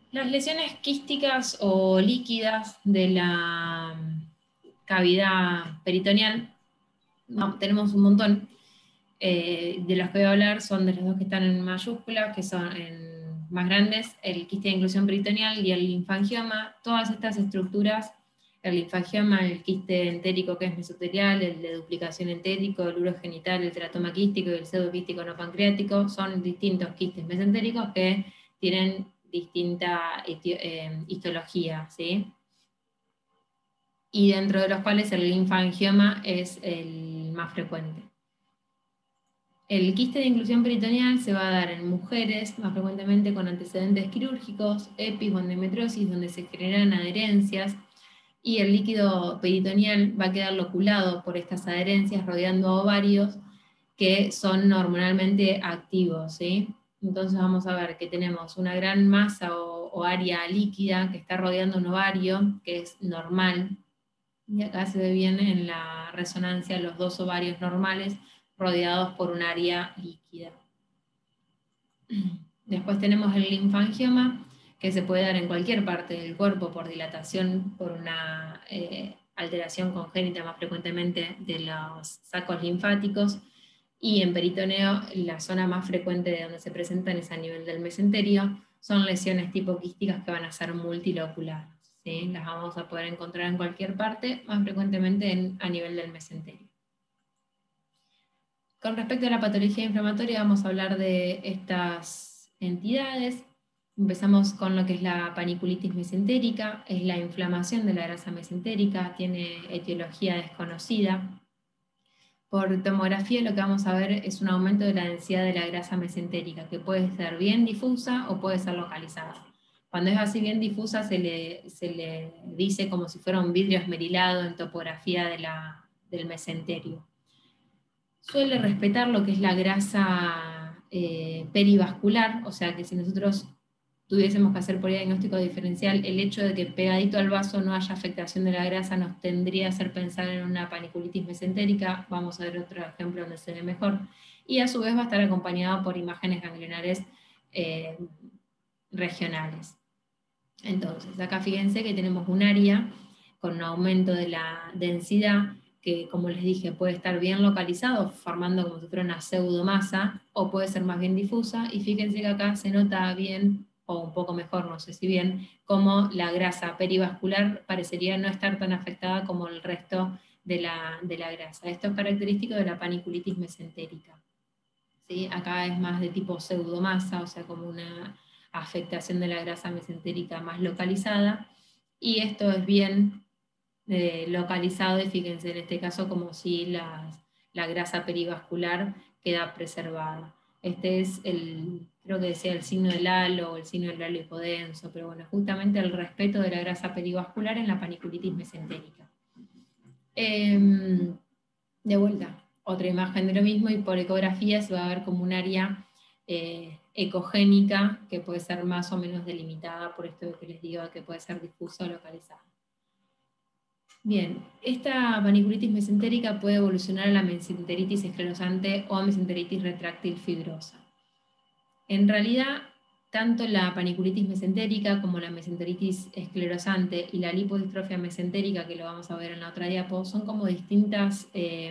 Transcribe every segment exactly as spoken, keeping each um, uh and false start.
Las lesiones quísticas o líquidas de la cavidad peritoneal, no, tenemos un montón. Eh, de los que voy a hablar son de los dos que están en mayúsculas, que son en más grandes, el quiste de inclusión peritoneal y el linfangioma. Todas estas estructuras, el linfangioma, el quiste entérico que es mesotelial, el de duplicación entérico, el urogenital, el teratoma quístico y el pseudoquístico no pancreático, son distintos quistes mesentéricos que tienen distinta eh, histología, ¿sí? Y dentro de los cuales el linfangioma es el más frecuente. El quiste de inclusión peritoneal se va a dar en mujeres, más frecuentemente con antecedentes quirúrgicos, epis o endometriosis, donde se generan adherencias, y el líquido peritoneal va a quedar loculado por estas adherencias rodeando ovarios que son hormonalmente activos, ¿sí? Entonces vamos a ver que tenemos una gran masa o, o área líquida que está rodeando un ovario, que es normal, y acá se ve bien en la resonancia los dos ovarios normales rodeados por un área líquida. Después tenemos el linfangioma, que se puede dar en cualquier parte del cuerpo por dilatación, por una eh, alteración congénita más frecuentemente de los sacos linfáticos, y en peritoneo la zona más frecuente de donde se presentan es a nivel del mesenterio. Son lesiones tipo quísticas que van a ser multiloculares, ¿sí? Las vamos a poder encontrar en cualquier parte, más frecuentemente en, a nivel del mesenterio. Con respecto a la patología inflamatoria, vamos a hablar de estas entidades. Empezamos con lo que es la paniculitis mesentérica, es la inflamación de la grasa mesentérica, tiene etiología desconocida. Por tomografía lo que vamos a ver es un aumento de la densidad de la grasa mesentérica, que puede ser bien difusa o puede ser localizada. Cuando es así bien difusa se le, se le dice como si fuera un vidrio esmerilado en topografía de la, del mesenterio. Suele respetar lo que es la grasa eh, perivascular, o sea que si nosotros tuviésemos que hacer por diagnóstico diferencial, el hecho de que pegadito al vaso no haya afectación de la grasa nos tendría que hacer pensar en una paniculitis mesentérica. Vamos a ver otro ejemplo donde se ve mejor. Y a su vez va a estar acompañado por imágenes ganglionares eh, regionales. Entonces, acá fíjense que tenemos un área con un aumento de la densidad que, como les dije, puede estar bien localizado, formando como si fuera una pseudomasa, o puede ser más bien difusa, y fíjense que acá se nota bien, o un poco mejor, no sé si bien, como la grasa perivascular parecería no estar tan afectada como el resto de la, de la grasa. Esto es característico de la paniculitis mesentérica. ¿Sí? Acá es más de tipo pseudomasa, o sea, como una afectación de la grasa mesentérica más localizada, y esto es bien eh, localizado, y fíjense en este caso como si la, la grasa perivascular queda preservada. Este es el, creo que decía el signo del halo o el signo del halo hipodenso, pero bueno, justamente el respeto de la grasa perivascular en la paniculitis mesentérica. Eh, de vuelta, otra imagen de lo mismo, y por ecografía se va a ver como un área eh, ecogénica que puede ser más o menos delimitada, por esto que les digo que puede ser difusa o localizada. Bien, esta paniculitis mesentérica puede evolucionar a la mesenteritis esclerosante o a mesenteritis retráctil fibrosa. En realidad, tanto la paniculitis mesentérica como la mesenteritis esclerosante y la lipodistrofia mesentérica, que lo vamos a ver en la otra diapo, son como distintas eh,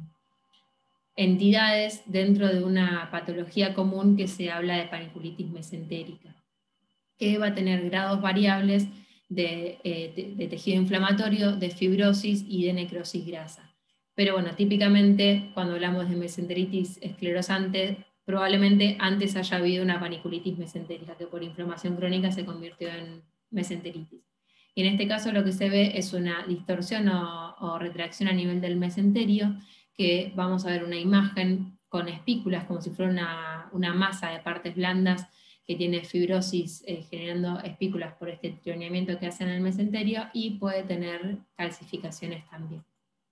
entidades dentro de una patología común que se habla de paniculitis mesentérica, que va a tener grados variables de, eh, de, de tejido inflamatorio, de fibrosis y de necrosis grasa. Pero bueno, típicamente cuando hablamos de mesenteritis esclerosante, probablemente antes haya habido una paniculitis mesentérica, que por inflamación crónica se convirtió en mesenteritis. Y en este caso lo que se ve es una distorsión o, o retracción a nivel del mesenterio, que vamos a ver una imagen con espículas, como si fuera una, una masa de partes blandas que tiene fibrosis eh, generando espículas por este trioneamiento que hace en el mesenterio, y puede tener calcificaciones también.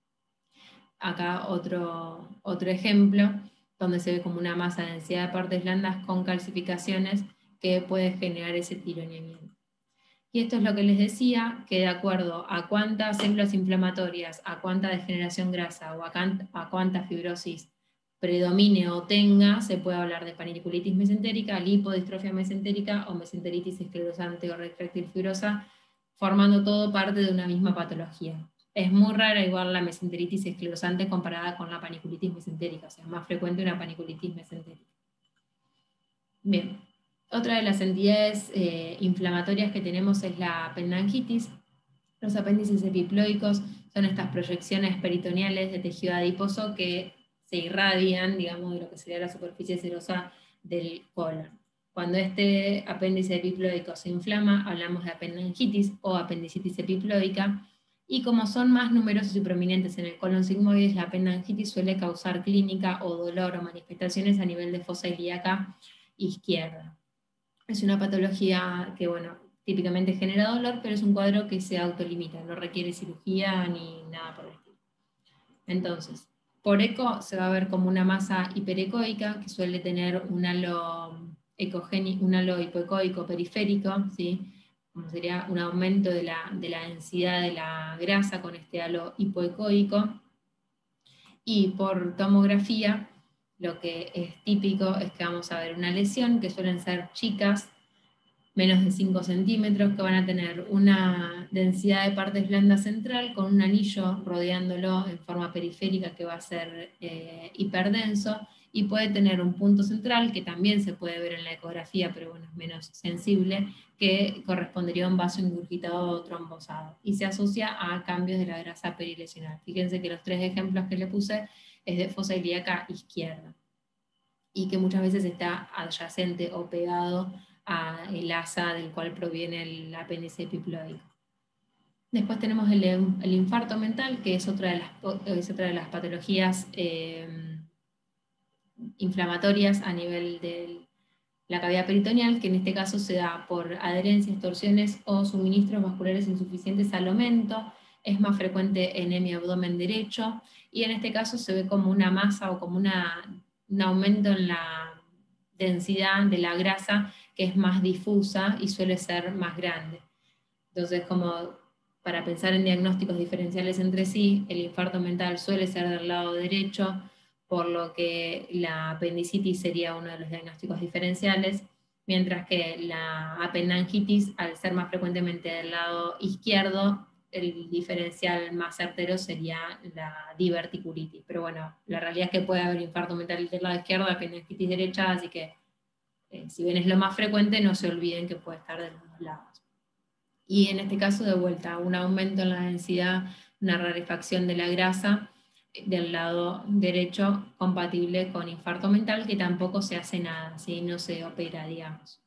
Acá otro, otro ejemplo, donde se ve como una masa de densidad de partes blandas con calcificaciones que puede generar ese tironeamiento. Y esto es lo que les decía, que de acuerdo a cuántas células inflamatorias, a cuánta degeneración grasa o a, a cuánta fibrosis predomine o tenga, se puede hablar de paniculitis mesentérica, lipodistrofia mesentérica o mesenteritis esclerosante o retráctil fibrosa, formando todo parte de una misma patología. Es muy rara igual la mesenteritis esclerosante comparada con la paniculitis mesentérica, o sea, es más frecuente una paniculitis mesentérica. Bien, otra de las entidades eh, inflamatorias que tenemos es la apendangitis. Los apéndices epiploicos son estas proyecciones peritoneales de tejido adiposo que se irradian, digamos, de lo que sería la superficie serosa del colon. Cuando este apéndice epiploico se inflama, hablamos de apendangitis o apendicitis epiploica, y como son más numerosos y prominentes en el colon sigmoides, la apendangitis suele causar clínica o dolor o manifestaciones a nivel de fosa ilíaca izquierda. Es una patología que, bueno, típicamente genera dolor, pero es un cuadro que se autolimita, no requiere cirugía ni nada por el estilo. Entonces, por eco se va a ver como una masa hiperecoica que suele tener un halo, ecogénico, un halo hipoecoico periférico, ¿sí? Como sería un aumento de la, de la densidad de la grasa con este halo hipoecoico. Y por tomografía, lo que es típico es que vamos a ver una lesión, que suelen ser chicas, menos de cinco centímetros, que van a tener una densidad de partes blandas central con un anillo rodeándolo en forma periférica que va a ser eh, hiperdenso, y puede tener un punto central que también se puede ver en la ecografía, pero bueno, es menos sensible, que correspondería a un vaso ingurgitado o trombosado, y se asocia a cambios de la grasa perilesional. Fíjense que los tres ejemplos que le puse es de fosa ilíaca izquierda, y que muchas veces está adyacente o pegado al asa del cual proviene el apéndice epiploico. Después tenemos el, el infarto mental, que es otra de las, es otra de las patologías eh, inflamatorias a nivel de la cavidad peritoneal, que en este caso se da por adherencias, torsiones o suministros vasculares insuficientes al aumento. Es más frecuente en hemiabdomen derecho, y en este caso se ve como una masa o como una, un aumento en la densidad de la grasa, que es más difusa y suele ser más grande. Entonces, como para pensar en diagnósticos diferenciales entre sí, el infarto mental suele ser del lado derecho, por lo que la apendicitis sería uno de los diagnósticos diferenciales, mientras que la apendangitis, al ser más frecuentemente del lado izquierdo, el diferencial más certero sería la diverticulitis. Pero bueno, la realidad es que puede haber infarto mental del lado izquierdo, apendangitis derecha, así que eh, si bien es lo más frecuente, no se olviden que puede estar de los dos lados. Y en este caso, de vuelta, un aumento en la densidad, una rarefacción de la grasa del lado derecho compatible con infarto mental, que tampoco se hace nada, ¿sí? No se opera, digamos.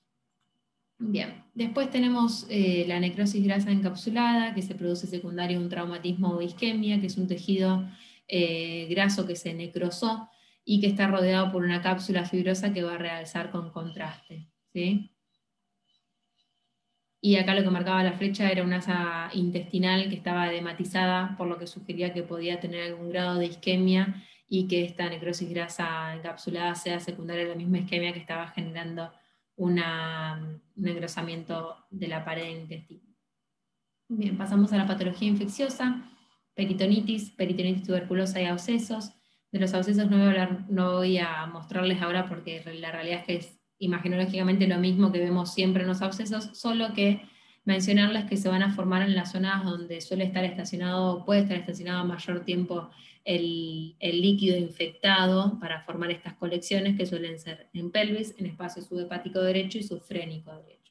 Bien, después tenemos eh, la necrosis grasa encapsulada, que se produce secundaria a un traumatismo o isquemia, que es un tejido eh, graso que se necrosó y que está rodeado por una cápsula fibrosa que va a realzar con contraste, ¿sí? Y acá lo que marcaba la flecha era una asa intestinal que estaba edematizada, por lo que sugería que podía tener algún grado de isquemia, y que esta necrosis grasa encapsulada sea secundaria a la misma isquemia que estaba generando una, un engrosamiento de la pared del intestino. Bien, pasamos a la patología infecciosa, peritonitis, peritonitis tuberculosa y abscesos. De los abscesos no voy a, hablar, no voy a mostrarles ahora, porque la realidad es que es imaginológicamente lo mismo que vemos siempre en los abscesos, solo que mencionarles que se van a formar en las zonas donde suele estar estacionado, puede estar estacionado mayor tiempo el, el líquido infectado para formar estas colecciones, que suelen ser en pelvis, en espacio subhepático derecho y subfrénico derecho.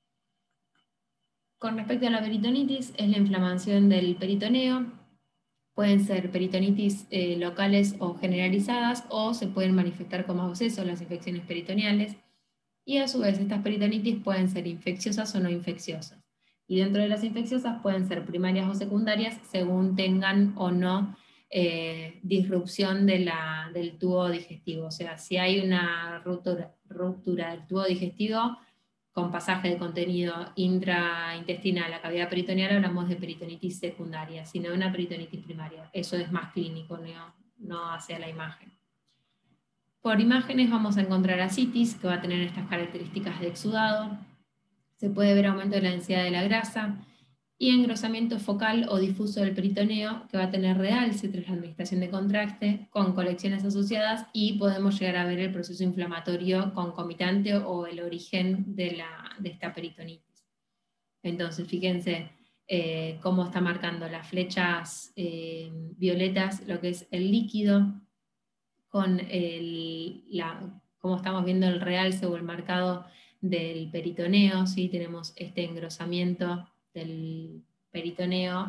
Con respecto a la peritonitis, es la inflamación del peritoneo. Pueden ser peritonitis eh, locales o generalizadas, o se pueden manifestar como abscesos las infecciones peritoneales. Y a su vez, estas peritonitis pueden ser infecciosas o no infecciosas. Y dentro de las infecciosas pueden ser primarias o secundarias, según tengan o no eh, disrupción de la, del tubo digestivo. O sea, si hay una ruptura, ruptura del tubo digestivo con pasaje de contenido intraintestinal a la cavidad peritoneal, hablamos de peritonitis secundaria, sino de una peritonitis primaria. Eso es más clínico, no, no hacia la imagen. Por imágenes vamos a encontrar ascitis, que va a tener estas características de exudado. Se puede ver aumento de la densidad de la grasa, y engrosamiento focal o difuso del peritoneo, que va a tener realce tras la administración de contraste, con colecciones asociadas, y podemos llegar a ver el proceso inflamatorio concomitante o el origen de, la, de esta peritonitis. Entonces, fíjense eh, cómo está marcando las flechas eh, violetas, lo que es el líquido, con el, la, cómo estamos viendo el realce o el marcado del peritoneo, ¿sí? Tenemos este engrosamiento del peritoneo,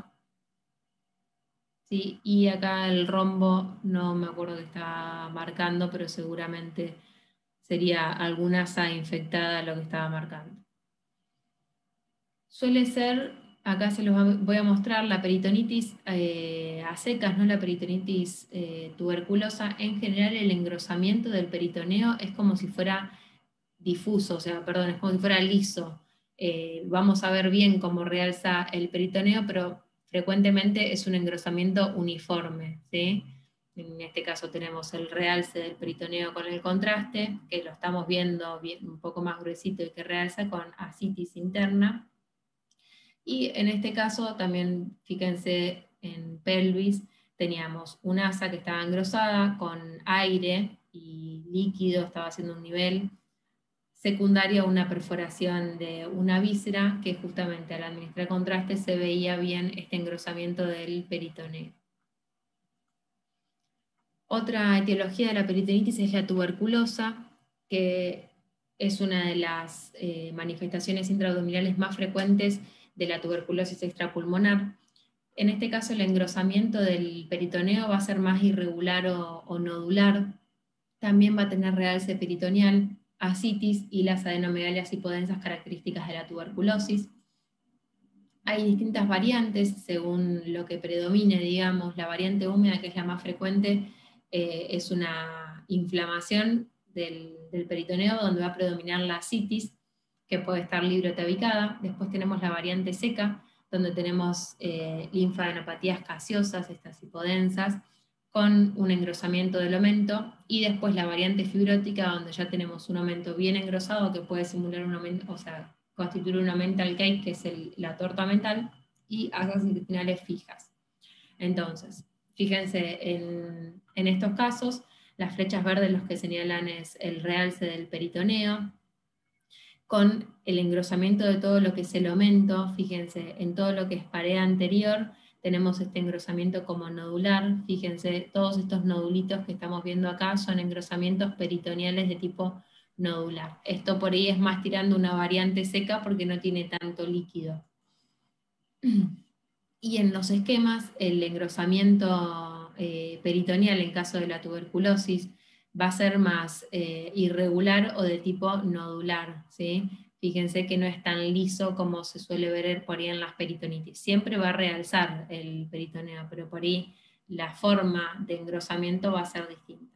¿sí? Y acá el rombo, no me acuerdo qué está marcando, pero seguramente sería alguna asa infectada lo que estaba marcando. Suele ser, acá se los voy a mostrar, la peritonitis eh, a secas, no la peritonitis eh, tuberculosa. En general el engrosamiento del peritoneo es como si fuera difuso, o sea, perdón, es como si fuera liso. Eh, vamos a ver bien cómo realza el peritoneo, pero frecuentemente es un engrosamiento uniforme, ¿sí? En este caso tenemos el realce del peritoneo con el contraste, que lo estamos viendo bien, un poco más gruesito y que realza con ascitis interna. Y en este caso también, fíjense, en pelvis teníamos un asa que estaba engrosada con aire y líquido, estaba haciendo un nivel secundario a una perforación de una víscera, que justamente al administrar contraste se veía bien este engrosamiento del peritoneo. Otra etiología de la peritonitis es la tuberculosa, que es una de las eh, manifestaciones intraabdominales más frecuentes de la tuberculosis extrapulmonar. En este caso el engrosamiento del peritoneo va a ser más irregular o, o nodular. También va a tener realce peritoneal, ascitis y las adenomegalias hipodensas características de la tuberculosis. Hay distintas variantes según lo que predomine, digamos. La variante húmeda, que es la más frecuente, eh, es una inflamación del, del peritoneo donde va a predominar la ascitis, que puede estar libre o tabicada. Después tenemos la variante seca, donde tenemos eh, linfadenopatías gaseosas, estas hipodensas, con un engrosamiento del omento, y después la variante fibrótica, donde ya tenemos un omento bien engrosado que puede simular un omento, o sea, constituir una mental cake, que es el, la torta mental, y asas intestinales fijas. Entonces, fíjense, en, en estos casos, las flechas verdes los que señalan es el realce del peritoneo, con el engrosamiento de todo lo que es el omento. Fíjense, en todo lo que es pared anterior, tenemos este engrosamiento como nodular. Fíjense, todos estos nodulitos que estamos viendo acá son engrosamientos peritoneales de tipo nodular. Esto por ahí es más tirando una variante seca porque no tiene tanto líquido. Y en los esquemas, el engrosamiento eh, peritoneal en caso de la tuberculosis va a ser más eh, irregular o de tipo nodular, ¿sí? Fíjense que no es tan liso como se suele ver por ahí en las peritonitis. Siempre va a realzar el peritoneo, pero por ahí la forma de engrosamiento va a ser distinta.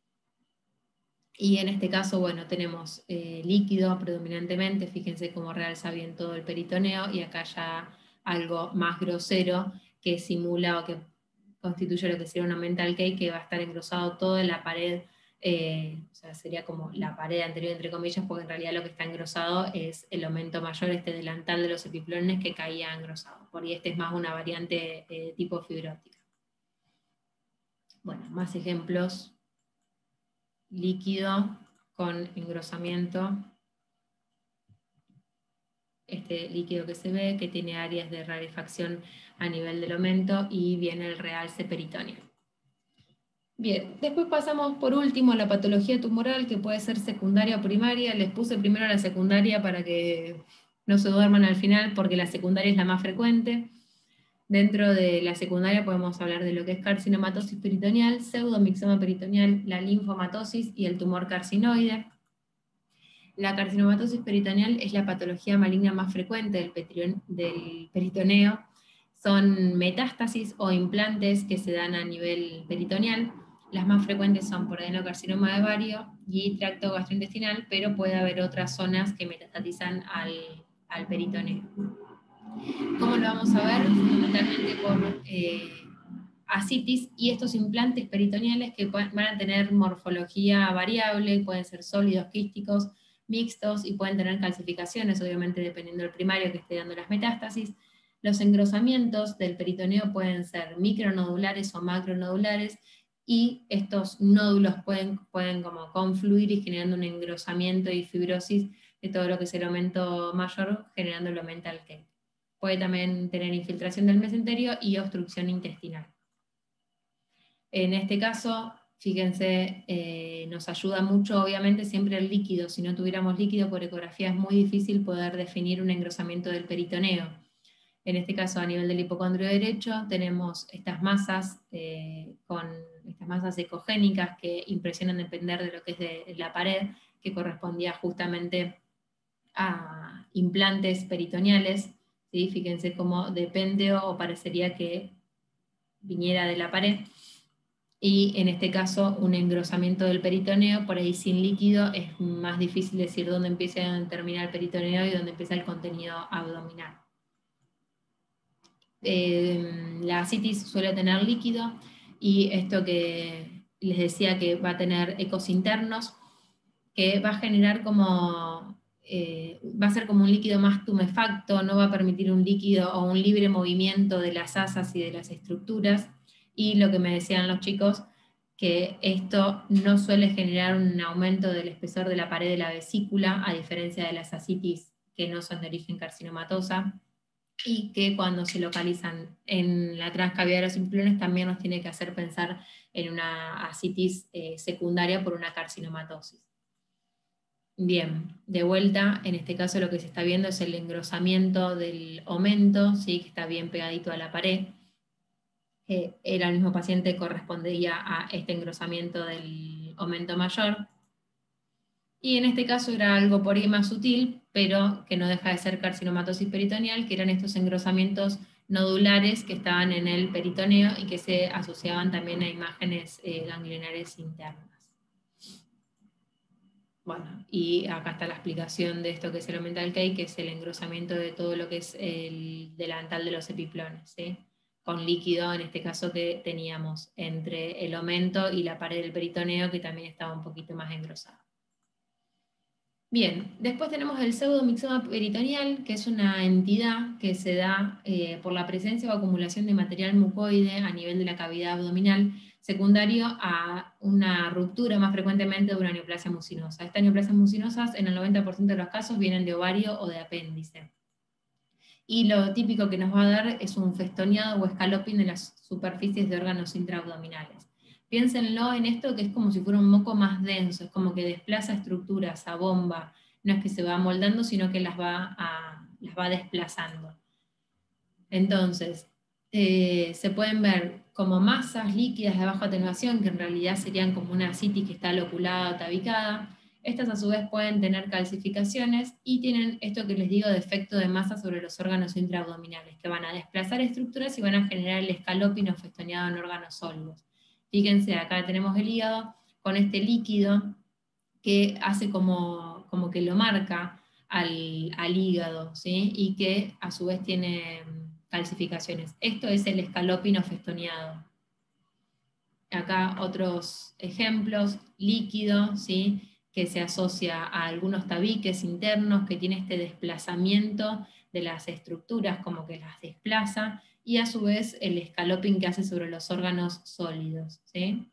Y en este caso, bueno, tenemos eh, líquido predominantemente, fíjense cómo realza bien todo el peritoneo, y acá ya algo más grosero que simula o que constituye lo que sería una mental cake, que va a estar engrosado toda la pared, eh, o sea, sería como la pared anterior, entre comillas, porque en realidad lo que está engrosado es el aumento mayor, este delantal de los epiplones que caía engrosado. Por ahí este es más una variante eh, tipo fibrótica. Bueno, más ejemplos. Líquido con engrosamiento. Este líquido que se ve, que tiene áreas de rarefacción a nivel del omento, y viene el realce peritoneal. Bien, después pasamos por último a la patología tumoral, que puede ser secundaria o primaria. Les puse primero la secundaria para que no se duerman al final, porque la secundaria es la más frecuente. Dentro de la secundaria podemos hablar de lo que es carcinomatosis peritoneal, pseudomixoma peritoneal, la linfomatosis y el tumor carcinoide. La carcinomatosis peritoneal es la patología maligna más frecuente del, del peritoneo. Son metástasis o implantes que se dan a nivel peritoneal. Las más frecuentes son por adenocarcinoma de ovario y tracto gastrointestinal, pero puede haber otras zonas que metastatizan al, al peritoneo. ¿Cómo lo vamos a ver? Fundamentalmente por eh, ascitis y estos implantes peritoneales que van a tener morfología variable, pueden ser sólidos, quísticos, mixtos, y pueden tener calcificaciones, obviamente dependiendo del primario que esté dando las metástasis. Los engrosamientos del peritoneo pueden ser micronodulares o macronodulares, y estos nódulos pueden, pueden como confluir y generando un engrosamiento y fibrosis de todo lo que es el aumento mayor, generando el omental cake. Puede también tener infiltración del mesenterio y obstrucción intestinal. En este caso, fíjense, eh, nos ayuda mucho obviamente siempre el líquido. Si no tuviéramos líquido por ecografía es muy difícil poder definir un engrosamiento del peritoneo. En este caso, a nivel del hipocondrio derecho, tenemos estas masas, eh, con estas masas ecogénicas que impresionan depender de lo que es de la pared, que correspondía justamente a implantes peritoneales, ¿sí? Fíjense cómo depende o parecería que viniera de la pared. Y en este caso, un engrosamiento del peritoneo, por ahí sin líquido, es más difícil decir dónde empieza y dónde termina el peritoneo y dónde empieza el contenido abdominal. Eh, la ascitis suele tener líquido, y esto que les decía que va a tener ecos internos, que va a generar como, eh, va a ser como un líquido más tumefacto, no va a permitir un líquido o un libre movimiento de las asas y de las estructuras, y lo que me decían los chicos, que esto no suele generar un aumento del espesor de la pared de la vesícula, a diferencia de las ascitis que no son de origen carcinomatosa, y que cuando se localizan en la transcavidad de los simplones también nos tiene que hacer pensar en una ascitis eh, secundaria por una carcinomatosis. Bien, de vuelta, en este caso lo que se está viendo es el engrosamiento del omento, ¿sí? Que está bien pegadito a la pared. Eh, era el mismo paciente, correspondía a este engrosamiento del omento mayor. Y en este caso era algo por ahí más sutil, pero que no deja de ser carcinomatosis peritoneal, que eran estos engrosamientos nodulares que estaban en el peritoneo y que se asociaban también a imágenes eh, ganglionares internas. Bueno, y acá está la explicación de esto que es el omental cake, que es el engrosamiento de todo lo que es el delantal de los epiplones, ¿sí? Con líquido, en este caso que teníamos entre el omento y la pared del peritoneo, que también estaba un poquito más engrosado. Bien, después tenemos el pseudomixoma peritoneal, que es una entidad que se da eh, por la presencia o acumulación de material mucoide a nivel de la cavidad abdominal, secundario a una ruptura más frecuentemente de una neoplasia mucinosa. Estas neoplasias mucinosas en el noventa por ciento de los casos vienen de ovario o de apéndice. Y lo típico que nos va a dar es un festoneado o escaloping de las superficies de órganos intraabdominales. Piénsenlo en esto, que es como si fuera un moco más denso, es como que desplaza estructuras a bomba, no es que se va amoldando, sino que las va, a, las va desplazando. Entonces, eh, se pueden ver como masas líquidas de baja atenuación, que en realidad serían como una ascitis que está loculada o tabicada. Estas a su vez pueden tener calcificaciones y tienen esto que les digo de efecto de masa sobre los órganos intraabdominales, que van a desplazar estructuras y van a generar el escalopino festoneado en órganos sólidos. Fíjense, acá tenemos el hígado con este líquido que hace como, como que lo marca al, al hígado, ¿sí? Y que a su vez tiene calcificaciones. Esto es el escalopino festoneado. Acá otros ejemplos, líquido, ¿sí? Que se asocia a algunos tabiques internos, que tiene este desplazamiento de las estructuras, como que las desplaza, y a su vez el escaloping que hace sobre los órganos sólidos, ¿sí?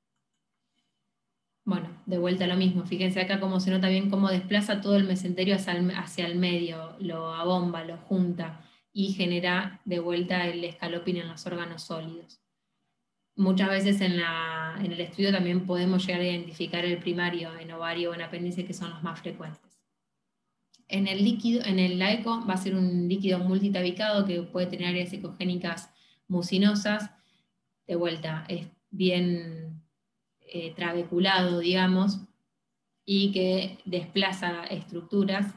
Bueno, de vuelta a lo mismo, fíjense acá cómo se nota bien cómo desplaza todo el mesenterio hacia el, hacia el medio, lo abomba, lo junta, y genera de vuelta el escaloping en los órganos sólidos. Muchas veces en, la, en el estudio también podemos llegar a identificar el primario en ovario o en apéndice, que son los más frecuentes. En el líquido, en el la eco va a ser un líquido multitabicado que puede tener áreas ecogénicas mucinosas. De vuelta, es bien eh, trabeculado, digamos, y que desplaza estructuras.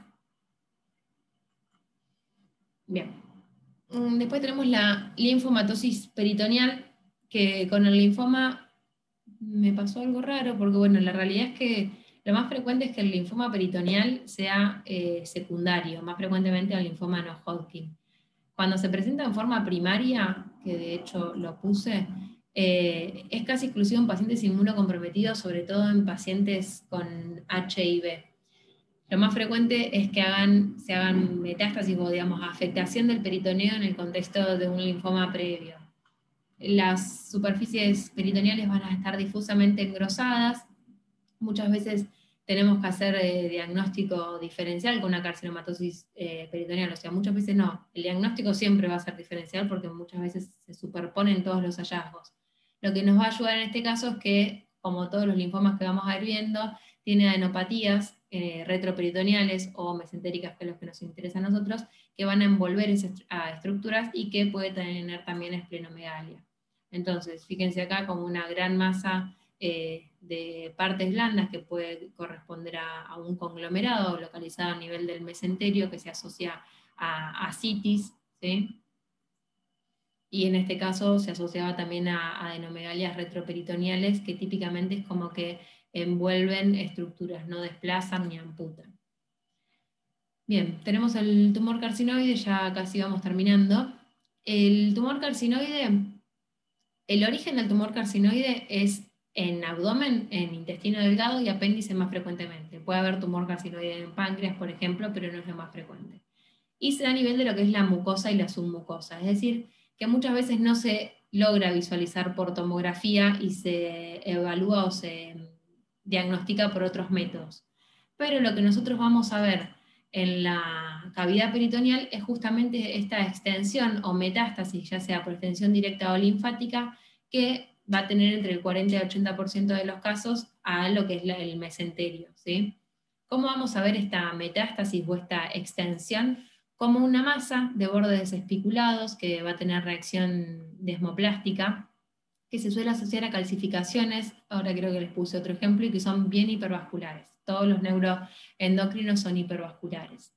Bien. Después tenemos la linfomatosis peritoneal, que con el linfoma me pasó algo raro, porque bueno, la realidad es que lo más frecuente es que el linfoma peritoneal sea eh, secundario, más frecuentemente al linfoma no Hodgkin. Cuando se presenta en forma primaria, que de hecho lo puse, eh, es casi exclusivo en pacientes inmunocomprometidos, sobre todo en pacientes con H I V. Lo más frecuente es que hagan, se hagan metástasis o, digamos, afectación del peritoneo en el contexto de un linfoma previo. Las superficies peritoneales van a estar difusamente engrosadas. Muchas veces tenemos que hacer eh, diagnóstico diferencial con una carcinomatosis eh, peritoneal, o sea, muchas veces no. El diagnóstico siempre va a ser diferencial porque muchas veces se superponen todos los hallazgos. Lo que nos va a ayudar en este caso es que, como todos los linfomas que vamos a ir viendo, tiene adenopatías eh, retroperitoneales o mesentéricas, que es lo que nos interesa a nosotros, que van a envolver esas a estructuras y que puede tener también esplenomegalia. Entonces, fíjense acá como una gran masa eh, de partes blandas que puede corresponder a, a un conglomerado localizado a nivel del mesenterio que se asocia a ascitis, ¿sí? Y en este caso se asociaba también a adenomegalias retroperitoneales, que típicamente es como que envuelven estructuras, no desplazan ni amputan. Bien, tenemos el tumor carcinoide, ya casi vamos terminando. El tumor carcinoide, el origen del tumor carcinoide es en abdomen, en intestino delgado y apéndice más frecuentemente. Puede haber tumor carcinoide en páncreas, por ejemplo, pero no es lo más frecuente. Y se da a nivel de lo que es la mucosa y la submucosa, es decir, que muchas veces no se logra visualizar por tomografía y se evalúa o se diagnostica por otros métodos. Pero lo que nosotros vamos a ver en la cavidad peritoneal es justamente esta extensión o metástasis, ya sea por extensión directa o linfática, que va a tener entre el cuarenta y el ochenta por ciento de los casos a lo que es el mesenterio, ¿sí? ¿Cómo vamos a ver esta metástasis o esta extensión? Como una masa de bordes espiculados que va a tener reacción desmoplástica, que se suele asociar a calcificaciones, ahora creo que les puse otro ejemplo, y que son bien hipervasculares. Todos los neuroendocrinos son hipervasculares.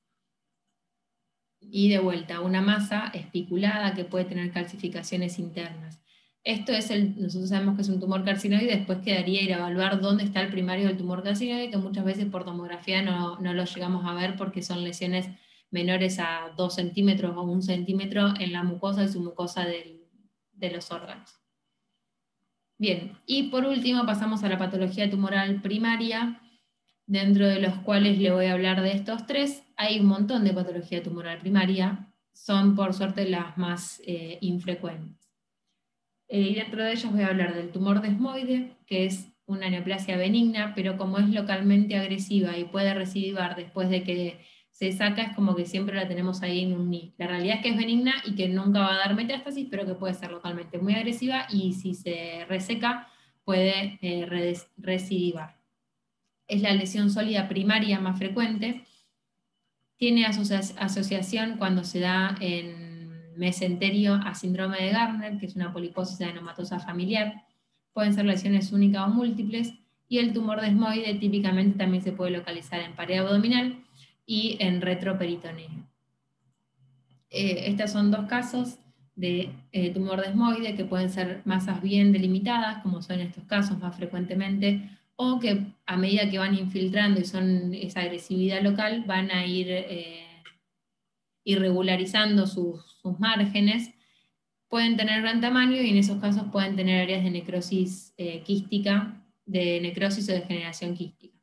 Y de vuelta, una masa espiculada que puede tener calcificaciones internas. Esto es el, nosotros sabemos que es un tumor carcinoide, después quedaría ir a evaluar dónde está el primario del tumor carcinoide, que muchas veces por tomografía no, no lo llegamos a ver porque son lesiones menores a dos centímetros o un centímetro en la mucosa y submucosa del, de los órganos. Bien, y por último pasamos a la patología tumoral primaria, dentro de los cuales le voy a hablar de estos tres. Hay un montón de patología tumoral primaria, son por suerte las más eh, infrecuentes. Eh, y dentro de ellos voy a hablar del tumor desmoide, que es una neoplasia benigna, pero como es localmente agresiva y puede recidivar después de que se saca, es como que siempre la tenemos ahí en un N I. La realidad es que es benigna y que nunca va a dar metástasis, pero que puede ser localmente muy agresiva y si se reseca puede eh, recidivar. Es la lesión sólida primaria más frecuente. Tiene asocia asociación cuando se da en mesenterio a síndrome de Gardner, que es una poliposis adenomatosa familiar. Pueden ser lesiones únicas o múltiples. Y el tumor desmoide típicamente también se puede localizar en pared abdominal y en retroperitoneo. Eh, estos son dos casos de eh, tumor desmoide que pueden ser masas bien delimitadas, como son estos casos más frecuentemente, o que a medida que van infiltrando y son esa agresividad local, van a ir eh, irregularizando sus, sus márgenes, pueden tener gran tamaño y en esos casos pueden tener áreas de necrosis eh, quística, de necrosis o degeneración quística.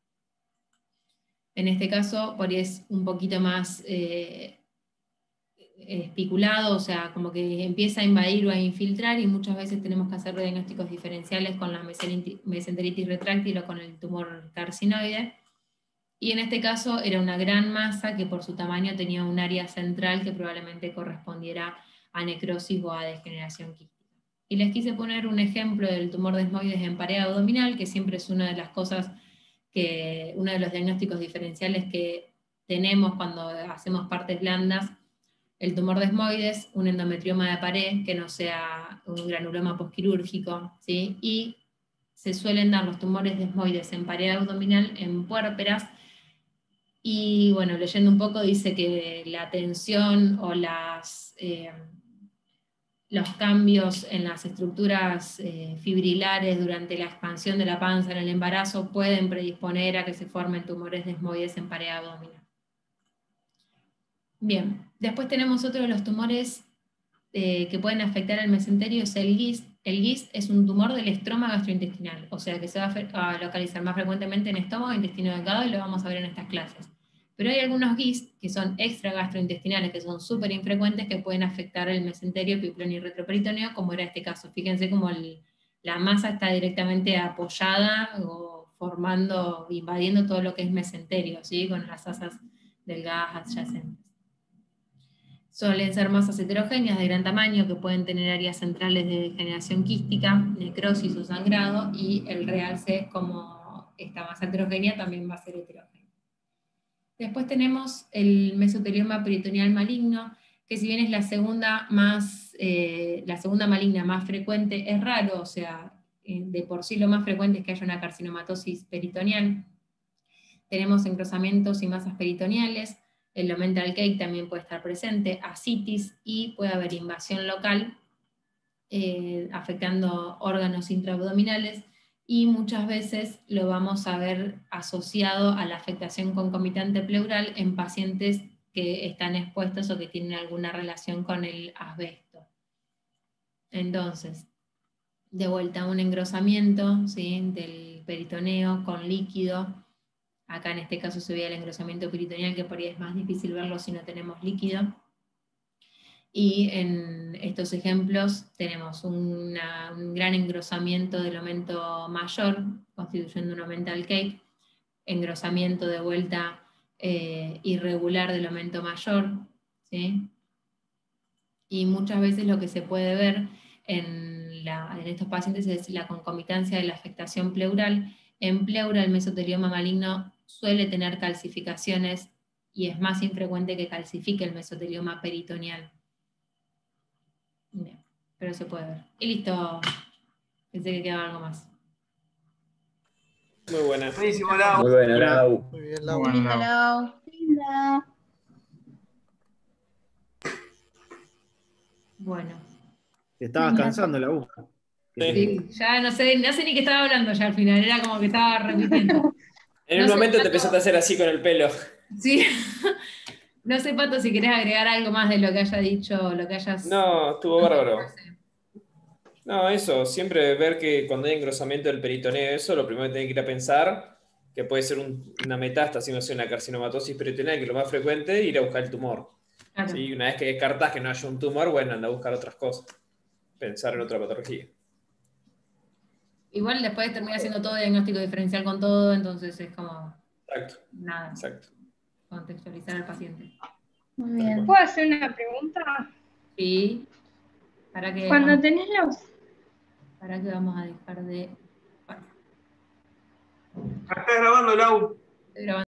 En este caso, por ahí es un poquito más eh, espiculado, o sea, como que empieza a invadir o a infiltrar y muchas veces tenemos que hacer diagnósticos diferenciales con la mesenteritis retráctil o con el tumor carcinoide. Y en este caso era una gran masa que por su tamaño tenía un área central que probablemente correspondiera a necrosis o a degeneración quística. Y les quise poner un ejemplo del tumor desmoides en pared abdominal, que siempre es una de las cosas que, uno de los diagnósticos diferenciales que tenemos cuando hacemos partes blandas. El tumor desmoides, un endometrioma de pared, que no sea un granuloma posquirúrgico, ¿sí? Y se suelen dar los tumores desmoides en pared abdominal en puérperas, y bueno, leyendo un poco dice que la tensión o las, eh, los cambios en las estructuras eh, fibrilares durante la expansión de la panza en el embarazo pueden predisponer a que se formen tumores desmoides en pared abdominal. Bien, después tenemos otro de los tumores eh, que pueden afectar al mesenterio, es el GIST. El GIST es un tumor del estroma gastrointestinal, o sea que se va a localizar más frecuentemente en estómago e intestino delgado, y lo vamos a ver en estas clases. Pero hay algunos G I S que son extra gastrointestinales, que son súper infrecuentes, que pueden afectar el mesenterio, epiplonio y retroperitoneo, como era este caso. Fíjense como el, la masa está directamente apoyada o formando, invadiendo todo lo que es mesenterio, ¿sí? Con las asas delgadas adyacentes. Suelen ser masas heterogéneas de gran tamaño que pueden tener áreas centrales de degeneración quística, necrosis o sangrado, y el realce, como esta masa heterogénea, también va a ser heterogénea. Después tenemos el mesotelioma peritoneal maligno, que si bien es la segunda, más, eh, la segunda maligna más frecuente, es raro, o sea, eh, de por sí lo más frecuente es que haya una carcinomatosis peritoneal. Tenemos engrosamientos y masas peritoneales, el Lomental cake también puede estar presente, ascitis, y puede haber invasión local, eh, afectando órganos intraabdominales, y muchas veces lo vamos a ver asociado a la afectación concomitante pleural en pacientes que están expuestos o que tienen alguna relación con el asbesto. Entonces, de vuelta un engrosamiento, ¿sí?, del peritoneo con líquido. Acá en este caso se ve el engrosamiento peritoneal, que por ahí es más difícil verlo si no tenemos líquido. Y en estos ejemplos tenemos una, un gran engrosamiento del aumento mayor, constituyendo un omental cake, engrosamiento de vuelta eh, irregular del aumento mayor, ¿sí? Y muchas veces lo que se puede ver en, la, en estos pacientes es la concomitancia de la afectación pleural. En pleura el mesotelioma maligno suele tener calcificaciones y es más infrecuente que calcifique el mesotelioma peritoneal. Bien, pero se puede ver. Y listo. Pensé que quedaba algo más. Muy buena. Buenísimo, Lau. Muy buena, Lau. Muy bien, Lau. Muy linda, Lau. Linda. Bueno. Te estabas cansando, Lau. Sí, ya no sé, no sé ni qué estaba hablando ya al final, era como que estaba repitiendo. En No un sé, momento te Pato. empezaste a hacer así con el pelo. Sí. No sé, Pato, si querés agregar algo más de lo que haya dicho, lo que hayas... No, estuvo bárbaro. No, eso, siempre ver que cuando hay engrosamiento del peritoneo, eso, lo primero que tiene que ir a pensar, que puede ser un, una metástasis, no sé, una carcinomatosis peritoneal, que es lo más frecuente, ir a buscar el tumor. Claro. ¿Sí? Una vez que descartas que no haya un tumor, bueno, anda a buscar otras cosas. Pensar en otra patología. Igual después termina haciendo todo diagnóstico diferencial con todo, entonces es como... Exacto. Nada. Exacto. Contextualizar al paciente. Muy bien. ¿Puedo hacer una pregunta? Sí. ¿Para qué Cuando vamos, tenés los... para qué vamos a dejar de... Bueno, Estás grabando, Lau. estoy grabando.